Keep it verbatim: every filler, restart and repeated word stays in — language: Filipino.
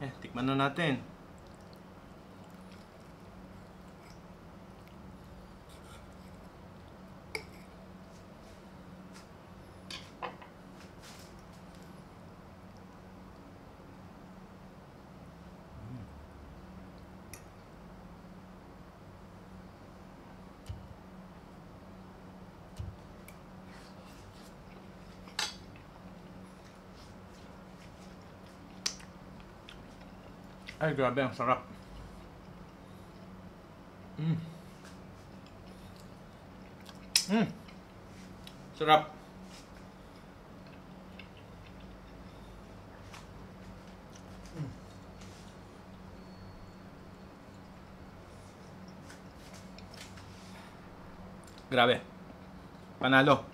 Eh, tikman na natin. Ay, grabe, ang sarap. Mm. Mm. Sarap. Mm. Grabe. Panalo.